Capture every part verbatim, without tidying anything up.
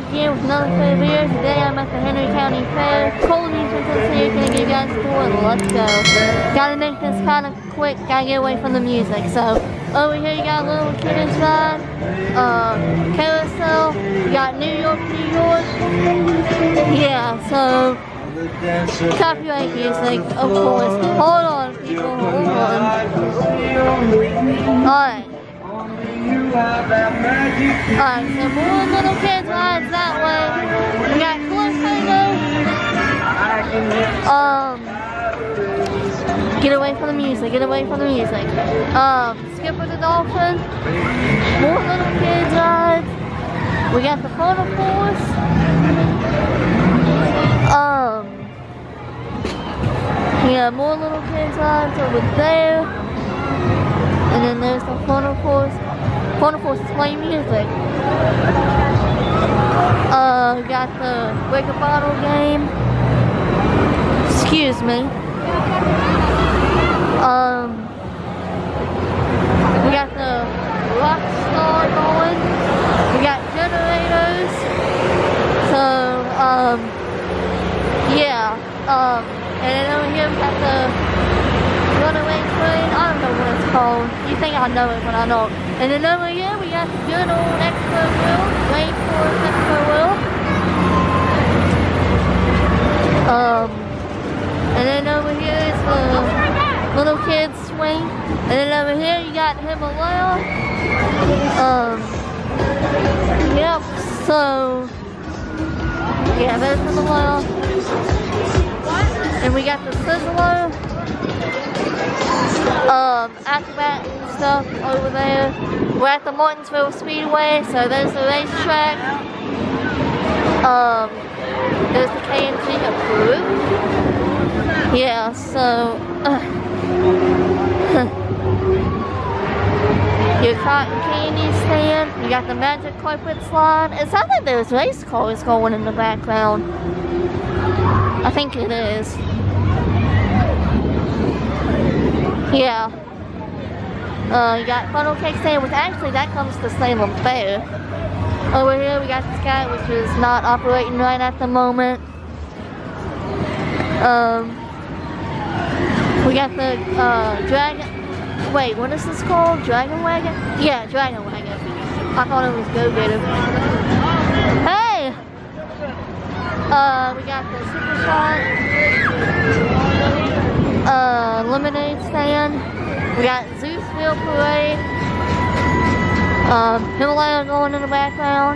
back again with another fair video. Today I'm at the Henry County Fair. Cole Newsman here, gonna give you guys a tour. Let's go. Gotta make this kind of quick, gotta get away from the music. So, over here you got a little kiddie ride, uh, carousel, you got New York, New York. Yeah, so, copyright music, of course. Hold on, people, hold on. Alright. Alright, so more little kids rides that way. We got Colorado. Um, get away from the music, get away from the music. Um, Skipper the Dolphin. More little kids rides. We got the Photo Force. Um, yeah, more little kids rides over there. And then there's the Photo Force. Photo Force is playing music. Uh, we got the Break a Bottle game. Excuse me. Um, we got the rock star going. We got generators. So, um, yeah. Um, and then over here we got the runaway train. I don't know what it's called. You think I know it, but I don't. And then over here we got the good old extra wheel, Rainforest extra wheel. Um, and then over here is the little kids swing. And then over here you got Himalaya. Um, yep. So yeah, there's Himalaya. And we got the Sizzler. Um, acrobat and stuff over there. We're at the Martinsville Speedway, so there's the racetrack. Um, there's the K M G approved. Yeah, so uh, your cotton candy stand. You got the magic carpet slide. It sounds like there's race cars going in the background. I think it is. Yeah. Uh, you got funnel cake stand, which actually that comes to Salem Fair. Over here we got the Sky, which is not operating right at the moment. Um, we got the uh, Dragon. Wait, what is this called? Dragon Wagon? Yeah, Dragon Wagon. I thought it was Go Getter. Hey! Uh, we got the Super Shot. Uh, lemonade stand. We got Zeusville Parade. Um, Himalaya going in the background.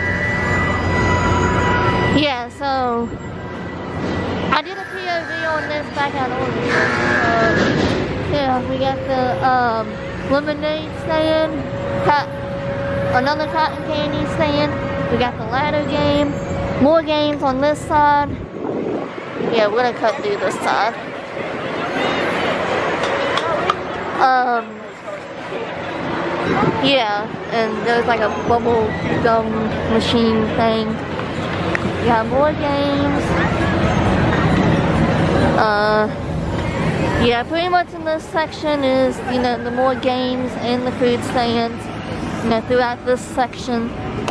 Yeah, so I did a P O V on this back out of order. Uh, yeah, we got the um, lemonade stand. Cot another cotton candy stand. We got the ladder game. More games on this side. Yeah, we're gonna cut through this side. Um, yeah, and there's like a bubble gum machine thing. You got more games. Uh, yeah, pretty much in this section is, you know, the more games and the food stands, you know, throughout this section.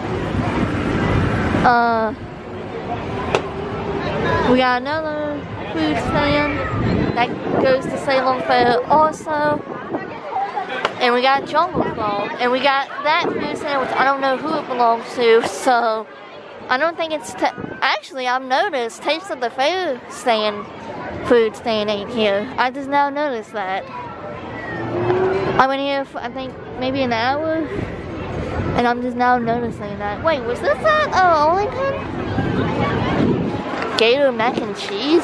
Uh, we got another food stand that goes to Salem Fair also. And we got Jungle Ball. And we got that food stand, which I don't know who it belongs to, so I don't think it's, actually I've noticed Taste of the Fair stand, food stand ain't here. I just now noticed that. I went here for, I think, maybe an hour, and I'm just now noticing that. Wait, was this at uh, Arlington? Gator mac and cheese?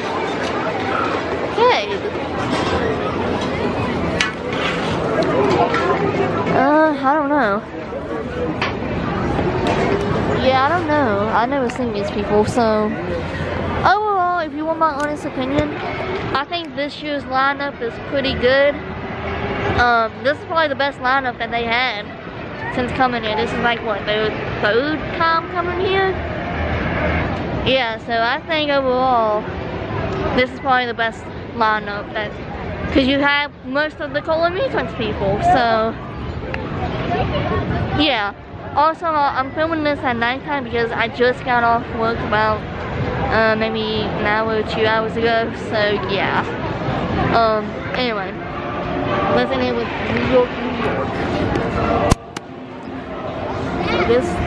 Okay. Uh, I don't know. Yeah, I don't know. I've never seen these people, so overall, if you want my honest opinion, I think this year's lineup is pretty good. Um, this is probably the best lineup that they had since coming here. This is like, what, their third time coming here? Yeah, so I think overall, this is probably the best lineup that, because you have most of the Cola Mutants people, so yeah. Also, uh, I'm filming this at nighttime because I just got off work about uh, maybe an hour or two hours ago. So yeah. Um. Anyway, living in with New York, New York. This.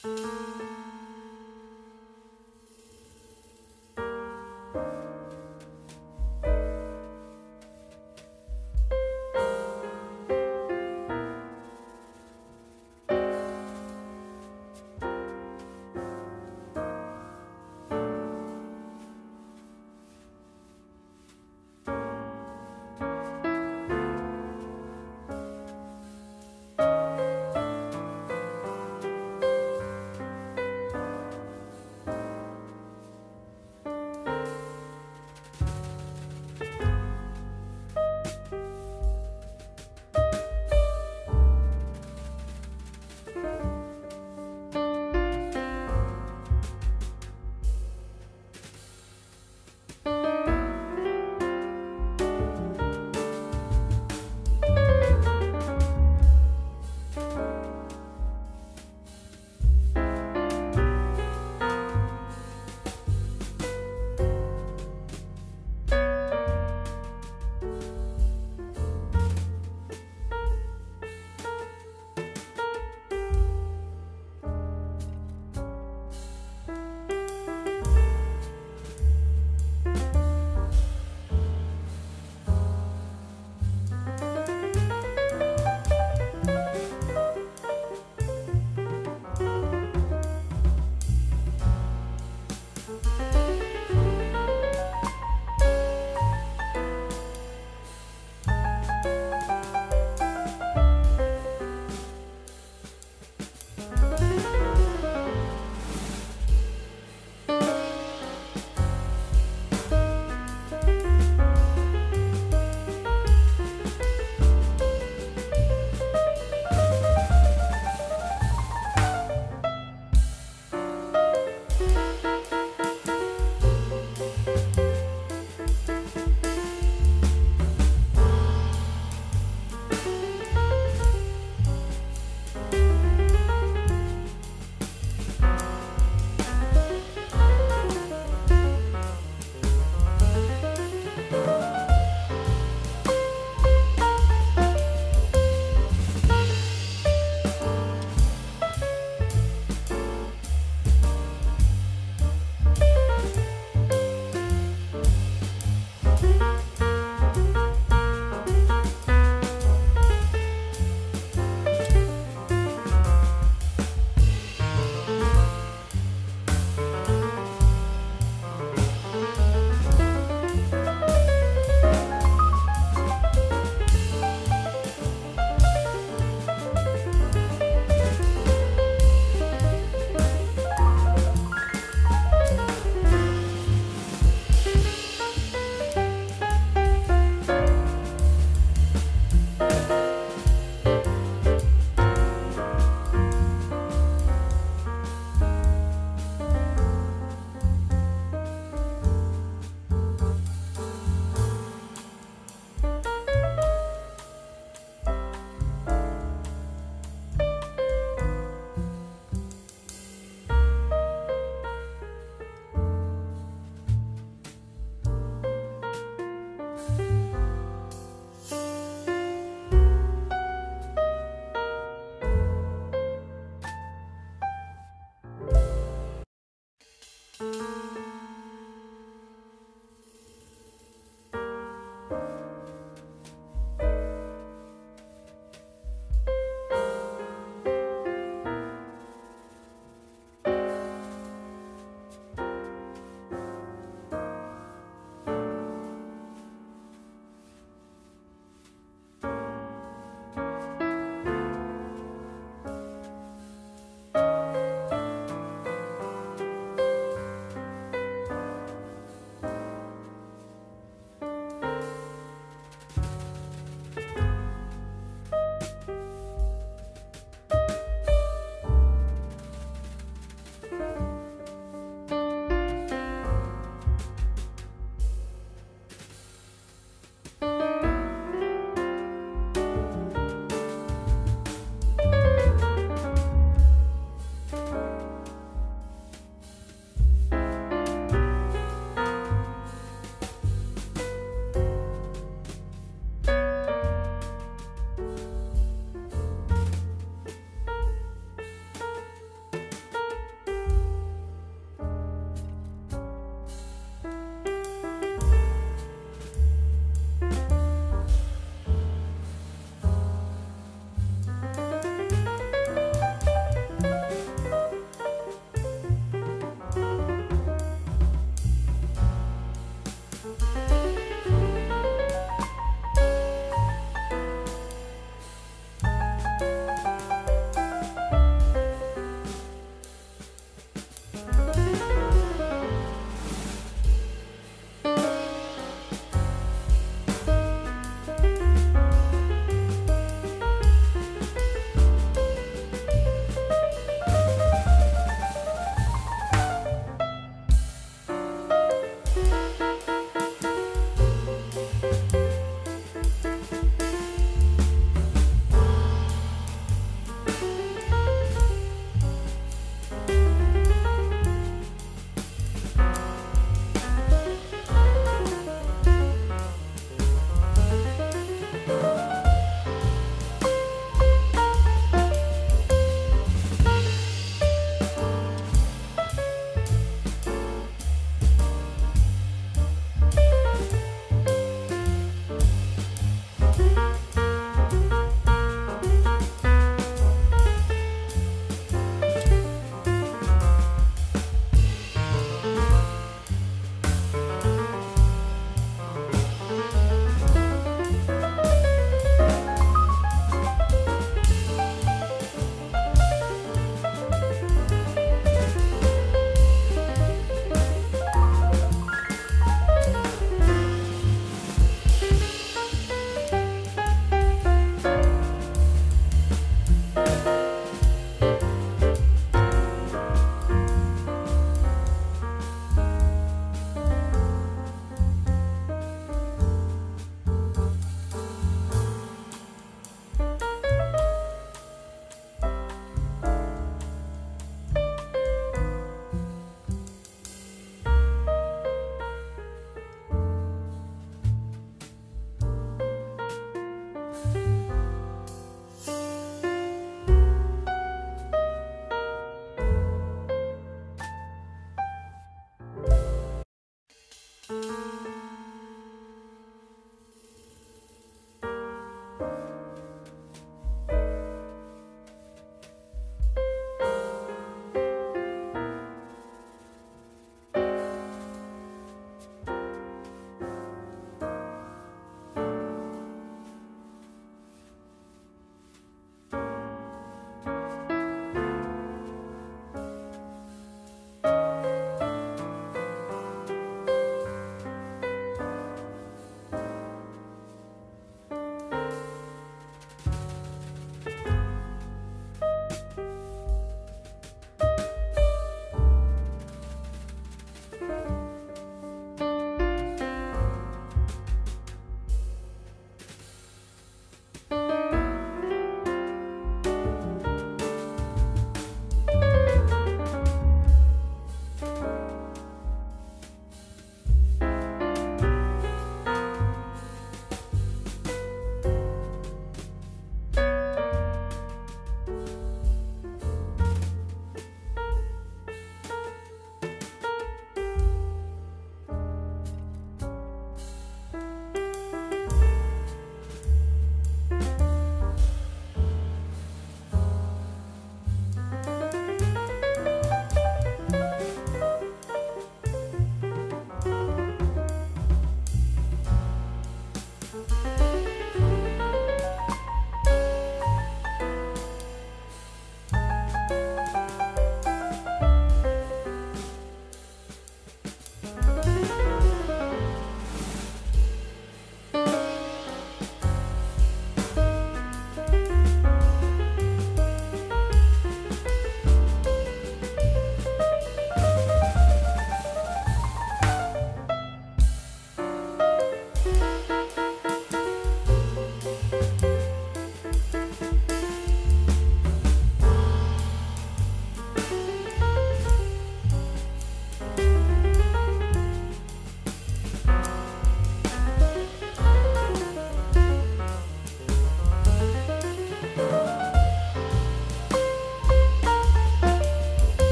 Bye.